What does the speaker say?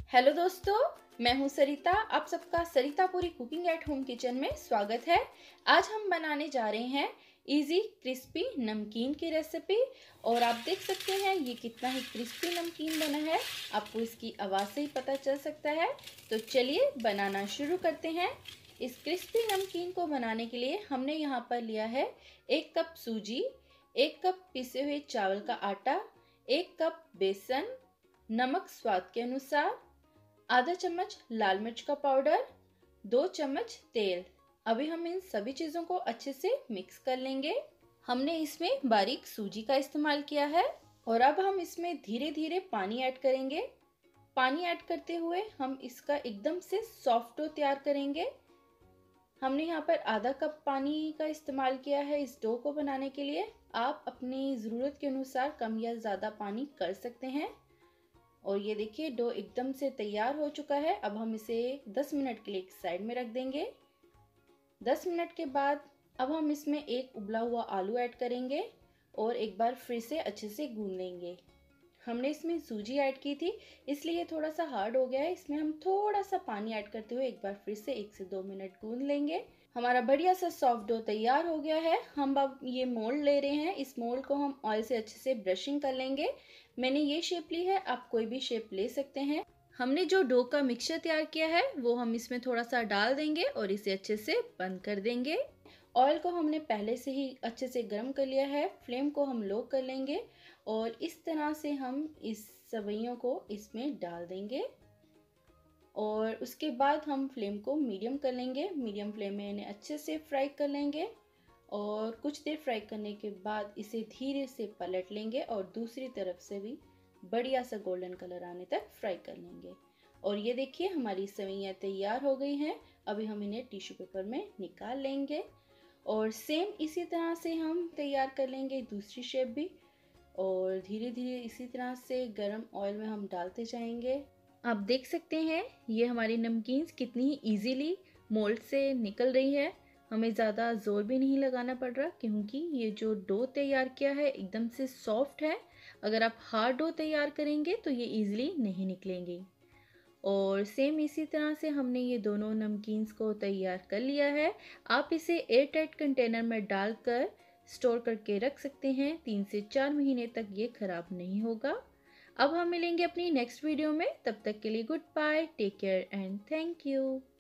Hello दोस्तों, मैं हूं सरिता। आप सबका Saritapuri cooking at home kitchen में स्वागत है। आज हम बनाने जा रहे हैं इजी क्रिस्पी नमकीन की रेसिपी। और आप देख सकते हैं ये कितना ही क्रिस्पी नमकीन बना है, आपको इसकी आवाज़ से ही पता चल सकता है। तो चलिए बनाना शुरू करते हैं। इस क्रिस्पी नमकीन को बनाने के लिए हमने यहाँ पर लिया है 1 कप सूजी, 1 कप पिसे हुए चावल का आटा, 1 कप बेसन, नमक स्वाद के अनुसार, आधा चम्मच लाल मिर्च का पाउडर, 2 चम्मच तेल। अभी हम इन सभी चीज़ों को अच्छे से मिक्स कर लेंगे। हमने इसमें बारीक सूजी का इस्तेमाल किया है और अब हम इसमें धीरे धीरे पानी ऐड करेंगे। पानी ऐड करते हुए हम इसका एकदम से सॉफ्ट डो तैयार करेंगे। हमने यहाँ पर आधा कप पानी का इस्तेमाल किया है इस डो को बनाने के लिए। आप अपनी ज़रूरत के अनुसार कम या ज़्यादा पानी कर सकते हैं। और ये देखिए डो एकदम से तैयार हो चुका है। अब हम इसे 10 मिनट के लिए एक साइड में रख देंगे। 10 मिनट के बाद अब हम इसमें एक उबला हुआ आलू ऐड करेंगे और एक बार फिर से अच्छे से गूंद लेंगे। हमने इसमें सूजी ऐड की थी इसलिए थोड़ा सा हार्ड हो गया है। इसमें हम थोड़ा सा पानी ऐड करते हुए एक बार फिर से 1 से 2 मिनट गूंद लेंगे। हमारा बढ़िया सा सॉफ्ट डो तैयार हो गया है। हम अब ये मोल्ड ले रहे हैं। इस मोल्ड को हम ऑयल से अच्छे से ब्रशिंग कर लेंगे। मैंने ये शेप ली है, आप कोई भी शेप ले सकते हैं। हमने जो डो का मिक्सचर तैयार किया है वो हम इसमें थोड़ा सा डाल देंगे और इसे अच्छे से बंद कर देंगे। ऑयल को हमने पहले से ही अच्छे से गर्म कर लिया है। फ्लेम को हम लो कर लेंगे और इस तरह से हम इस सवैयों को इसमें डाल देंगे और उसके बाद हम फ्लेम को मीडियम कर लेंगे। मीडियम फ्लेम में इन्हें अच्छे से फ्राई कर लेंगे और कुछ देर फ्राई करने के बाद इसे धीरे से पलट लेंगे और दूसरी तरफ से भी बढ़िया सा गोल्डन कलर आने तक फ्राई कर लेंगे। और ये देखिए हमारी सेवइयाँ तैयार हो गई हैं। अभी हम इन्हें टिश्यू पेपर में निकाल लेंगे और सेम इसी तरह से हम तैयार कर लेंगे दूसरी शेप भी। और धीरे धीरे इसी तरह से गरम ऑयल में हम डालते जाएंगे। आप देख सकते हैं ये हमारी नमकीन्स कितनी इजीली मोल्ड से निकल रही है। हमें ज़्यादा ज़ोर भी नहीं लगाना पड़ रहा क्योंकि ये जो डो तैयार किया है एकदम से सॉफ्ट है। अगर आप हार्ड डो तैयार करेंगे तो ये इजीली नहीं निकलेंगी। और सेम इसी तरह से हमने ये दोनों नमकीन्स को तैयार कर लिया है। आप इसे एयर टाइट कंटेनर में डालकर स्टोर करके रख सकते हैं। 3 से 4 महीने तक ये ख़राब नहीं होगा। अब हम मिलेंगे अपनी नेक्स्ट वीडियो में। तब तक के लिए good bye, take care and thank you.